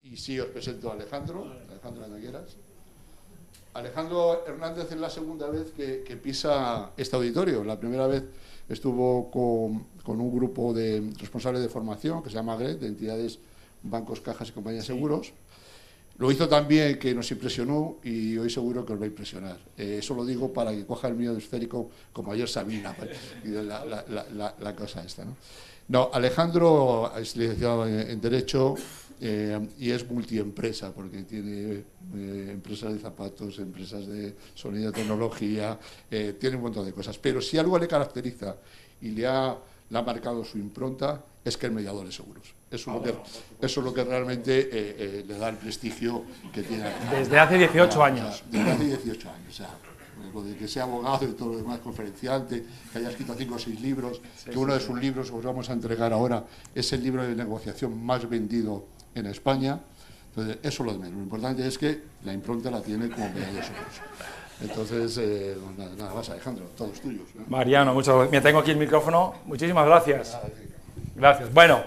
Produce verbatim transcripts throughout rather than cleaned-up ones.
Y sí, os presento a Alejandro, Alejandro cuando quieras. Alejandro Hernández es la segunda vez que, que pisa este auditorio. La primera vez estuvo con, con un grupo de responsables de formación que se llama GRED, de entidades, bancos, cajas y compañías de seguros. Lo hizo tan bien que nos impresionó y hoy seguro que os va a impresionar. Eh, eso lo digo para que coja el miedo esférico como ayer Sabina, la, la, la, la, la cosa esta, ¿no? No, Alejandro es licenciado en, en Derecho eh, y es multiempresa, porque tiene eh, empresas de zapatos, empresas de sonido, tecnología, eh, tiene un montón de cosas. Pero si algo le caracteriza y le ha, le ha marcado su impronta, es que es mediador de seguros. Eso es lo que, eso es lo que realmente eh, eh, le da el prestigio que tiene. Desde hace dieciocho años. Desde hace dieciocho años, o sea, lo de que sea abogado y todo lo demás, conferenciante, que haya escrito cinco o seis libros, sí, que uno sí, de sus libros, os vamos a entregar ahora, es el libro de negociación más vendido en España. Entonces, eso es lo de menos. Lo importante es que la impronta la tiene como mediador de seguros. Entonces, eh, nada, nada más, Alejandro, todos tuyos, ¿no? Mariano, muchas gracias. Mira, tengo aquí el micrófono. Muchísimas gracias. Gracias. Bueno,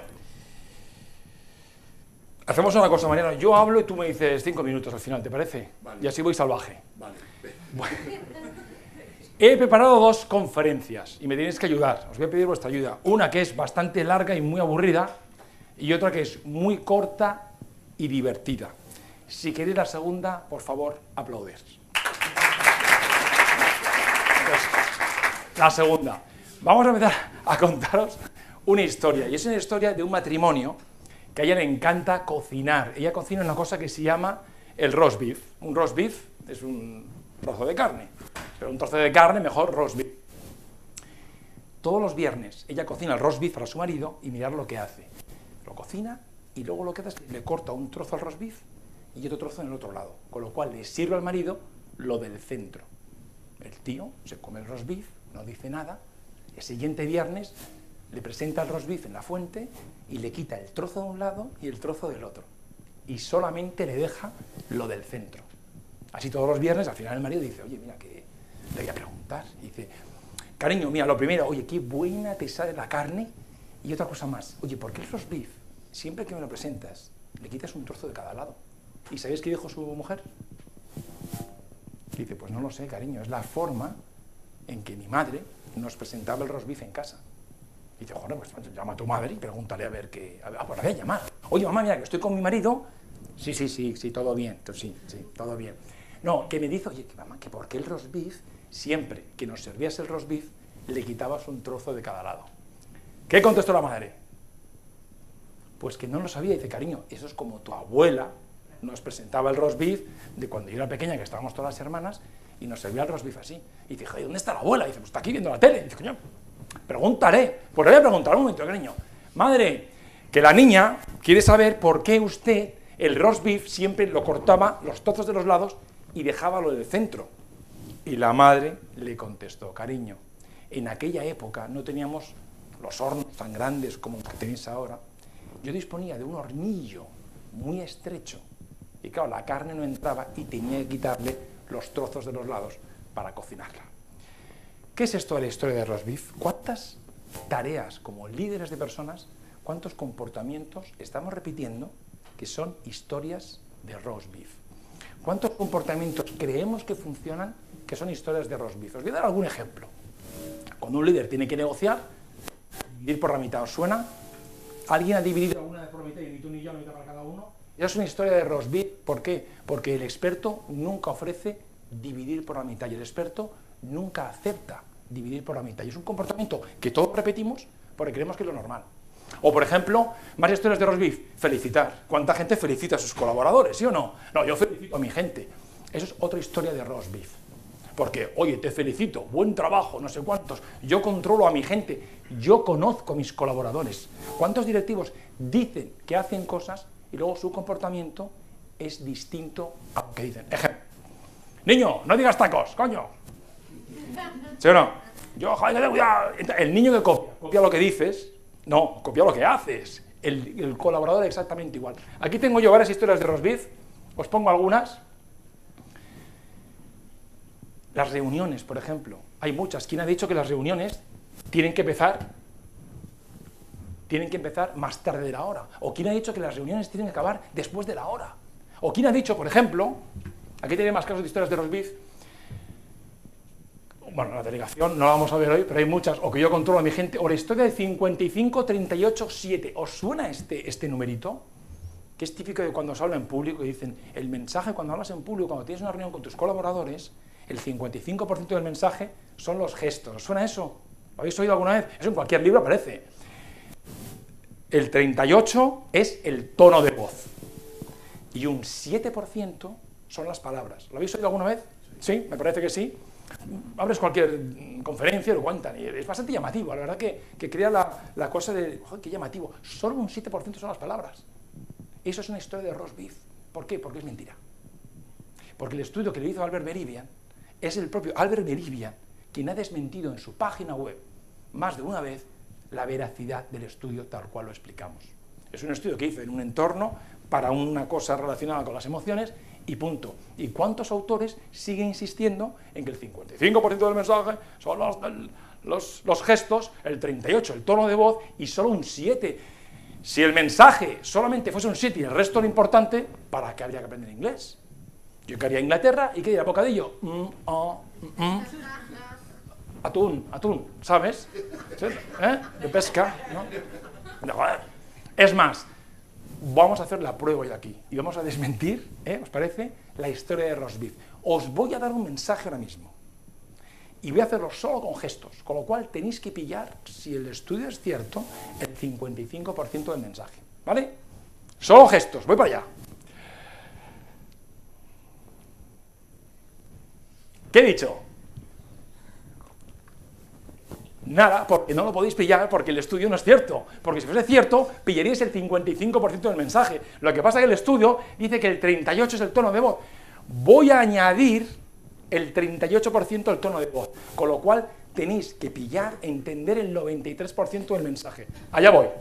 hacemos una cosa, Mariano. Yo hablo y tú me dices cinco minutos al final, ¿te parece? Vale. Y así voy salvaje. Vale. Bueno. He preparado dos conferencias y me tenéis que ayudar. Os voy a pedir vuestra ayuda. Una que es bastante larga y muy aburrida y otra que es muy corta y divertida. Si queréis la segunda, por favor, aplaudid. Entonces, la segunda. Vamos a empezar a contaros una historia. Y es una historia de un matrimonio que a ella le encanta cocinar. Ella cocina una cosa que se llama el roast beef. Un roast beef es un trozo de carne, pero un trozo de carne, mejor roast beef. Todos los viernes ella cocina el roast beef para su marido y mirad lo que hace. Lo cocina y luego lo que hace es que le corta un trozo al roast beef y otro trozo en el otro lado, con lo cual le sirve al marido lo del centro. El tío se come el roast beef, no dice nada, el siguiente viernes le presenta el roast beef en la fuente y le quita el trozo de un lado y el trozo del otro. Y solamente le deja lo del centro. Así todos los viernes, al final el marido dice, oye, mira, que le voy a preguntar. Y dice, cariño, mira, lo primero, oye, qué buena te sale la carne. Y otra cosa más, oye, ¿por qué el roast beef, siempre que me lo presentas, le quitas un trozo de cada lado? ¿Y sabéis qué dijo su mujer? Dice, pues no lo sé, cariño, es la forma en que mi madre nos presentaba el roast beef en casa. Y dice, joder, pues llama a tu madre y pregúntale a ver qué... Ah, pues la voy a llamar. Oye, mamá, mira, que estoy con mi marido. Sí, sí, sí, sí, todo bien. Entonces, sí, sí, todo bien. No, que me dice, oye, que mamá, que por qué el roast beef, siempre que nos servías el roast beef, le quitabas un trozo de cada lado. ¿Qué contestó la madre? Pues que no lo sabía. Dice, cariño, eso es como tu abuela nos presentaba el roast beef de cuando yo era pequeña, que estábamos todas las hermanas, y nos servía el roast beef así. Y dice, ¿dónde está la abuela? Y dice, pues está aquí viendo la tele. Y dice, coño, preguntaré. Pues le voy a preguntar un momento, cariño. Madre, que la niña quiere saber por qué usted el roast beef siempre lo cortaba los trozos de los lados y dejaba lo del centro. Y la madre le contestó, cariño, en aquella época no teníamos los hornos tan grandes como los que tenéis ahora. Yo disponía de un hornillo muy estrecho y claro, la carne no entraba y tenía que quitarle los trozos de los lados para cocinarla. ¿Qué es esto de la historia de roast beef? ¿Cuántas tareas como líderes de personas, cuántos comportamientos estamos repitiendo que son historias de roast beef? ¿Cuántos comportamientos creemos que funcionan que son historias de roast beef? Os voy a dar algún ejemplo. Cuando un líder tiene que negociar, dividir por la mitad, ¿os suena? ¿Alguien ha dividido alguna vez por la mitad y ni tú ni yo, la mitad para cada uno? Esa es una historia de roast beef. ¿Por qué? Porque el experto nunca ofrece dividir por la mitad y el experto nunca acepta dividir por la mitad. Y es un comportamiento que todos repetimos porque creemos que es lo normal. O, por ejemplo, más historias de roast beef. Felicitar. ¿Cuánta gente felicita a sus colaboradores? ¿Sí o no? No, yo felicito a mi gente. Eso es otra historia de roast beef. Porque, oye, te felicito, buen trabajo, no sé cuántos. Yo controlo a mi gente. Yo conozco a mis colaboradores. ¿Cuántos directivos dicen que hacen cosas y luego su comportamiento es distinto a lo que dicen? Ejemplo. Niño, no digas tacos, coño. ¿Sí o no? Yo, joder, cuidado. El niño que copia, copia lo que dices, no, copia lo que haces. El, el colaborador exactamente igual. Aquí tengo yo varias historias de roast beef, os pongo algunas. Las reuniones, por ejemplo. Hay muchas. ¿Quién ha dicho que las reuniones tienen que empezar tienen que empezar más tarde de la hora? ¿O quién ha dicho que las reuniones tienen que acabar después de la hora? ¿O quién ha dicho, por ejemplo, aquí tiene más casos de historias de roast beef, bueno, la delegación no la vamos a ver hoy, pero hay muchas, o que yo controlo a mi gente, o la historia de cincuenta y cinco, treinta y ocho, siete. ¿Os suena este, este numerito? Que es típico de cuando se habla en público y dicen, el mensaje cuando hablas en público, cuando tienes una reunión con tus colaboradores, el cincuenta y cinco por ciento del mensaje son los gestos. ¿Os suena eso? ¿Lo habéis oído alguna vez? Eso en cualquier libro aparece. El treinta y ocho es el tono de voz. Y un siete por ciento son las palabras. ¿Lo habéis oído alguna vez? Sí, me parece que sí. Abres cualquier conferencia y lo cuentan, y es bastante llamativo, la verdad que, que crea la, la cosa de, joder, qué llamativo, solo un siete por ciento son las palabras. Eso es una historia de roast beef. ¿Por qué? Porque es mentira. Porque el estudio que le hizo Albert Mehrabian es el propio Albert Mehrabian quien ha desmentido en su página web más de una vez la veracidad del estudio tal cual lo explicamos. Es un estudio que hizo en un entorno para una cosa relacionada con las emociones y punto. ¿Y cuántos autores siguen insistiendo en que el cincuenta y cinco por ciento del mensaje son los, los, los gestos, el treinta y ocho por ciento el tono de voz y solo un siete por ciento? Si el mensaje solamente fuese un siete y el resto lo importante, ¿para qué habría que aprender inglés? Yo que haría a Inglaterra y que diría bocadillo, mm, oh, mm, mm. atún, atún, ¿sabes? ¿Sí? ¿Eh? De pesca, ¿no? Es más, vamos a hacer la prueba hoy aquí y vamos a desmentir, ¿eh? ¿Os parece? La historia de roast beef. Os voy a dar un mensaje ahora mismo y voy a hacerlo solo con gestos, con lo cual tenéis que pillar, si el estudio es cierto, el cincuenta y cinco por ciento del mensaje, ¿vale? Solo gestos, voy para allá. ¿Qué he dicho? Nada, porque no lo podéis pillar porque el estudio no es cierto. Porque si fuese cierto, pillaríais el cincuenta y cinco por ciento del mensaje. Lo que pasa es que el estudio dice que el treinta y ocho por ciento es el tono de voz. Voy a añadir el treinta y ocho por ciento del tono de voz. Con lo cual tenéis que pillar, entender el noventa y tres por ciento del mensaje. Allá voy.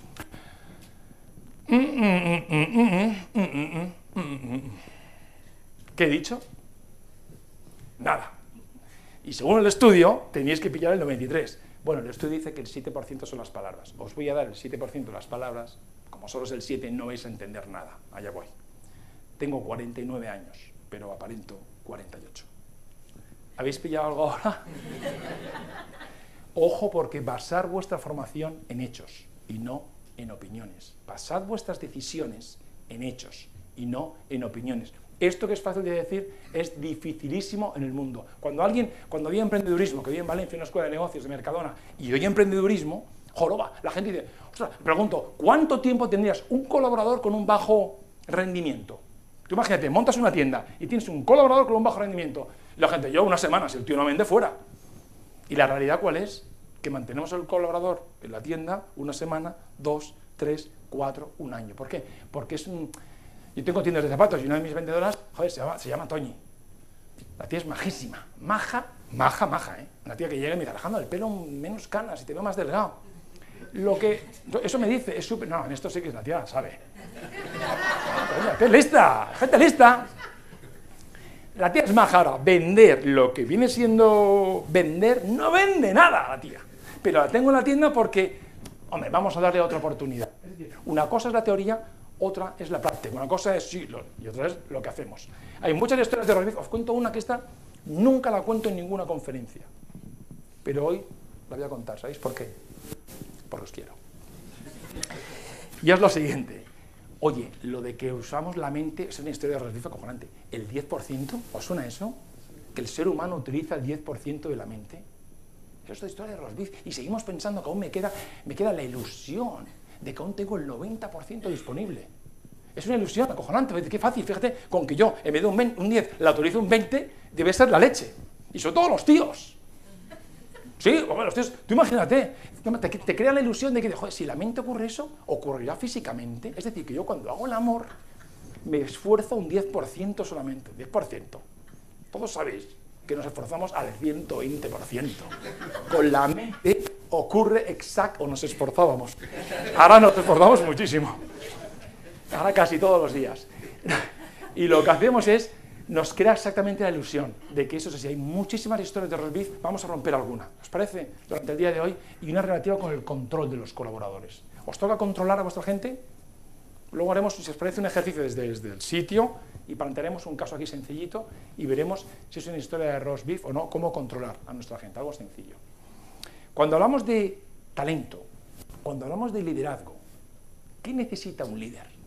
¿Qué he dicho? Nada. Y según el estudio, tenéis que pillar el noventa y tres por ciento. Bueno, el estudio dice que el siete por ciento son las palabras. Os voy a dar el siete por ciento de las palabras. Como solo es el siete, no vais a entender nada. Allá voy. Tengo cuarenta y nueve años, pero aparento cuarenta y ocho. ¿Habéis pillado algo ahora? Ojo, porque basar vuestra formación en hechos y no en opiniones. Basad vuestras decisiones en hechos y no en opiniones. Esto que es fácil de decir es dificilísimo en el mundo. Cuando alguien, cuando había emprendedurismo, que había en Valencia una escuela de negocios de Mercadona, y hoy emprendedurismo, joroba, la gente dice, ostras, pregunto, ¿cuánto tiempo tendrías un colaborador con un bajo rendimiento? Tú imagínate, montas una tienda y tienes un colaborador con un bajo rendimiento. Y la gente, yo una semana, si el tío no vende, fuera. ¿Y la realidad cuál es? Que mantenemos al colaborador en la tienda una semana, dos, tres, cuatro, un año. ¿Por qué? Porque es un... Yo tengo tiendas de zapatos y una de mis vendedoras, joder, se llama, se llama Toñi. La tía es majísima, maja, maja, maja, ¿eh? Una tía que llega y me dice, Alejandro, el pelo menos canas y te veo más delgado. Lo que... Eso me dice, es súper... No, en esto sí que la tía sabe. La tía es lista, gente lista. La tía es maja. Ahora, vender lo que viene siendo vender, no vende nada la tía. Pero la tengo en la tienda porque, hombre, vamos a darle otra oportunidad. Es decir, una cosa es la teoría, otra es la práctica. Una cosa es sí lo, y otra es lo que hacemos. Hay muchas historias de roast beef. Os cuento una que esta nunca la cuento en ninguna conferencia. Pero hoy la voy a contar. ¿Sabéis por qué? Porque os quiero. Y es lo siguiente. Oye, lo de que usamos la mente es una historia de roast beef acojonante. ¿El diez por ciento? ¿Os suena eso? ¿Que el ser humano utiliza el diez por ciento de la mente? Eso es la historia de roast beef. Y seguimos pensando que aún me queda, me queda la ilusión de que aún tengo el noventa por ciento disponible. Es una ilusión acojonante. Qué fácil, fíjate, con que yo, en vez de un, veinte, un diez, la autorizo un veinte, debe ser la leche. Y sobre todo los tíos. Sí, bueno, los tíos, tú imagínate, te, te crea la ilusión de que, joder, si la mente ocurre eso, ocurrirá físicamente. Es decir, que yo cuando hago el amor, me esfuerzo un diez por ciento solamente, diez por ciento. Todos sabéis que nos esforzamos al ciento veinte por ciento. Con la mente ocurre exacto, o nos esforzábamos. Ahora nos esforzamos muchísimo. Ahora casi todos los días. Y lo que hacemos es, nos crea exactamente la ilusión de que eso es así. Hay muchísimas historias de roast beef, vamos a romper alguna. ¿Os parece? Durante el día de hoy, y una relativa con el control de los colaboradores. ¿Os toca controlar a vuestra gente? Luego haremos, si os parece, un ejercicio desde, desde el sitio y plantearemos un caso aquí sencillito y veremos si es una historia de roast beef o no, cómo controlar a nuestra gente, algo sencillo. Cuando hablamos de talento, cuando hablamos de liderazgo, ¿qué necesita un líder?